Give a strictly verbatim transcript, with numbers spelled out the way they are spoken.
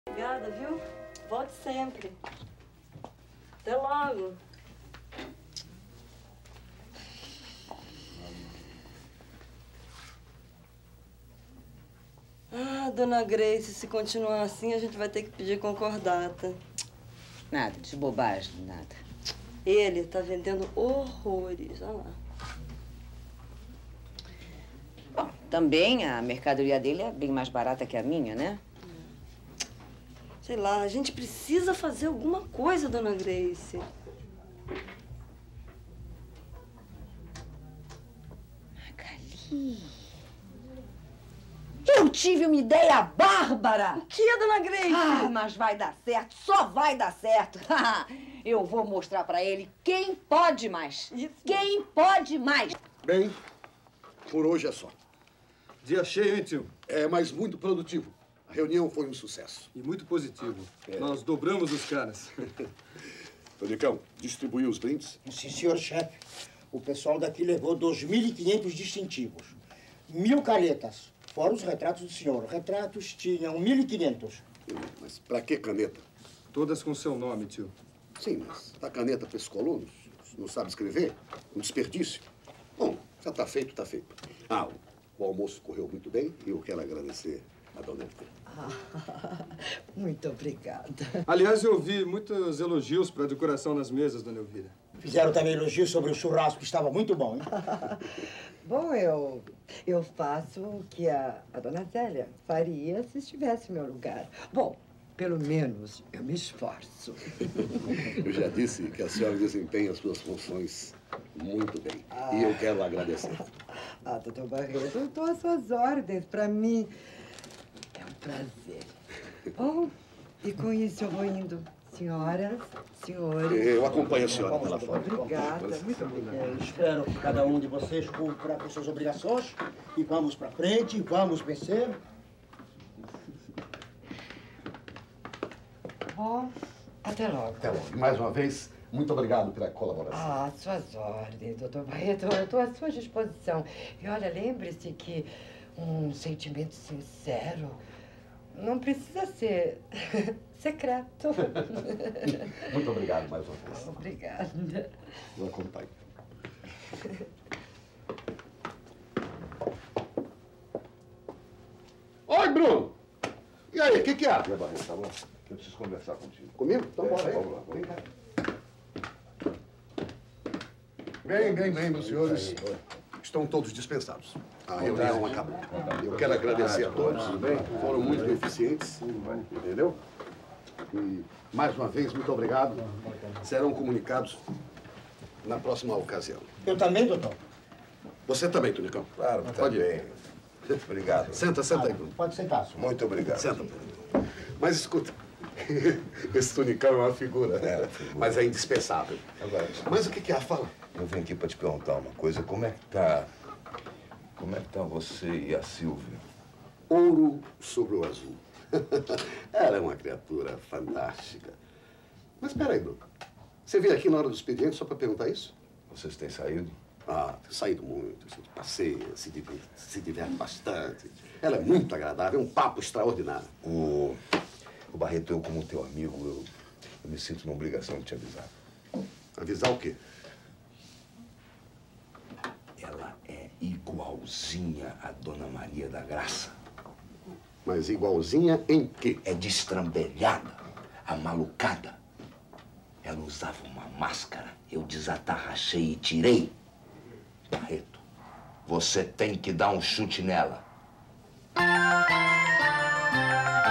Obrigada, viu? Volte sempre. Até logo. Ah, dona Grace, se continuar assim, a gente vai ter que pedir concordata. Nada, de bobagem, nada. Ele tá vendendo horrores, olha lá. Bom, também a mercadoria dele é bem mais barata que a minha, né? Sei lá, a gente precisa fazer alguma coisa, dona Grace. Magali... Eu tive uma ideia bárbara! O que, dona Grace? Ah, mas vai dar certo, só vai dar certo. Eu vou mostrar pra ele quem pode mais. Isso. Quem pode mais. Bem, por hoje é só. Dia cheio, hein, tio? É, mas muito produtivo. A reunião foi um sucesso. E muito positivo. É. Nós dobramos os caras. Tonicão, distribuiu os brindes? Sim, senhor chefe. O pessoal daqui levou dois mil e quinhentos distintivos. Mil canetas, fora os retratos do senhor. Retratos tinham mil e quinhentos. Mas pra que caneta? Todas com seu nome, tio. Sim, mas a caneta para esses colonos? Não sabe escrever? Um desperdício. Bom, já tá feito, tá feito. Ah, o, o almoço correu muito bem e eu quero agradecer a dona Elvira. Ah, muito obrigada. Aliás, eu ouvi muitos elogios para a decoração nas mesas, dona Elvira. Fizeram também elogios sobre o churrasco, que estava muito bom, hein? Bom, eu, eu faço o que a, a dona Zélia faria se estivesse no meu lugar. Bom, pelo menos eu me esforço. Eu já disse que a senhora desempenha as suas funções muito bem. Ah. E eu quero agradecer. Ah, doutor Barreto, eu estou às suas ordens. Para mim, é um prazer. Bom, e com isso eu vou indo. Senhoras, senhores... Eu acompanho a senhora Vamos, lá fora. Obrigada, muito obrigada. Eu espero que cada um de vocês cumpra com suas obrigações. E vamos pra frente, vamos vencer. Bom, até logo. Até logo. E mais uma vez, muito obrigado pela colaboração. Ah, suas ordens, doutor Barreto. Eu estou à sua disposição. E olha, lembre-se que um sentimento sincero não precisa ser secreto. Muito obrigado mais uma vez. Obrigada. Eu acompanho. Oi, Bruno! E aí, o que que há? Zé Barreto, tá bom? Eu preciso conversar contigo. Comigo? Então É, bora aí. vamos lá, vamos Vem lá. cá. Bem, bem, bem, meus senhores. Estão todos dispensados. A reunião acabou. Eu quero agradecer a todos. Foram muito eficientes. Entendeu? E, mais uma vez, muito obrigado. Serão comunicados na próxima ocasião. Eu também, doutor. Você também, Tunicão. Claro, Pode ir. também. Obrigado. Senta, senta aí, Bruno. Pode sentar, senhor. Muito obrigado. Senta, Bruno. Mas escuta, esse Tunicão é uma figura. É, figura. Mas é indispensável. Agora, Mas o que que há? Fala. eu vim aqui pra te perguntar uma coisa. Como é que tá... Como é que tá você e a Silvia? Ouro sobre o azul. Ela é uma criatura fantástica. Mas espera aí, Bruno. Você veio aqui na hora do expediente só para perguntar isso? Vocês têm saído? Ah, tem saído muito. A gente passeia, se diverte, se diverte bastante. Ela é muito agradável, é um papo extraordinário. O, o Barreto, eu como teu amigo, eu, eu me sinto na obrigação de te avisar. Avisar o quê? Ela é igualzinha a Dona Maria da Graça. Mas igualzinha em quê? É destrambelhada, amalucada. Ela usava uma máscara, eu desatarrachei e tirei. Barreto, você tem que dar um chute nela.